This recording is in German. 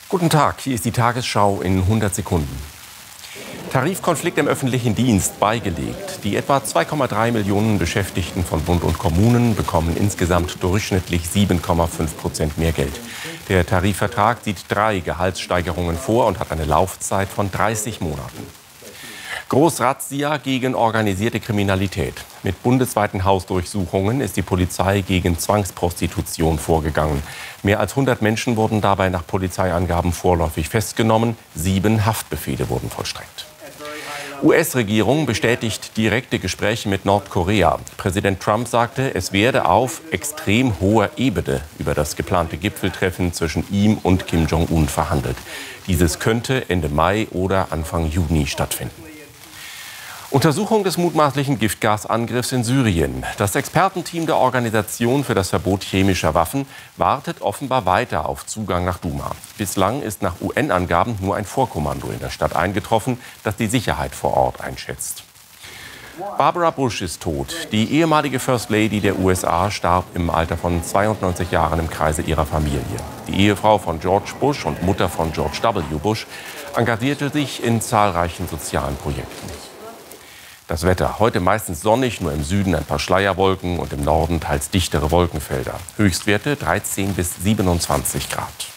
Guten Tag, hier ist die Tagesschau in 100 Sekunden. Tarifkonflikt im öffentlichen Dienst beigelegt. Die etwa 2,3 Millionen Beschäftigten von Bund und Kommunen bekommen insgesamt durchschnittlich 7,5% mehr Geld. Der Tarifvertrag sieht 3 Gehaltssteigerungen vor und hat eine Laufzeit von 30 Monaten. Großrazzia gegen organisierte Kriminalität. Mit bundesweiten Hausdurchsuchungen ist die Polizei gegen Zwangsprostitution vorgegangen. Mehr als 100 Menschen wurden dabei nach Polizeiangaben vorläufig festgenommen. 7 Haftbefehle wurden vollstreckt. US-Regierung bestätigt direkte Gespräche mit Nordkorea. Präsident Trump sagte, es werde auf extrem hoher Ebene über das geplante Gipfeltreffen zwischen ihm und Kim Jong-un verhandelt. Dieses könnte Ende Mai oder Anfang Juni stattfinden. Untersuchung des mutmaßlichen Giftgasangriffs in Syrien. Das Expertenteam der Organisation für das Verbot chemischer Waffen wartet offenbar weiter auf Zugang nach Duma. Bislang ist nach UN-Angaben nur ein Vorkommando in der Stadt eingetroffen, das die Sicherheit vor Ort einschätzt. Barbara Bush ist tot. Die ehemalige First Lady der USA starb im Alter von 92 Jahren im Kreise ihrer Familie. Die Ehefrau von George Bush und Mutter von George W. Bush engagierte sich in zahlreichen sozialen Projekten. Das Wetter. Heute meistens sonnig, nur im Süden ein paar Schleierwolken und im Norden teils dichtere Wolkenfelder. Höchstwerte 13 bis 27 Grad.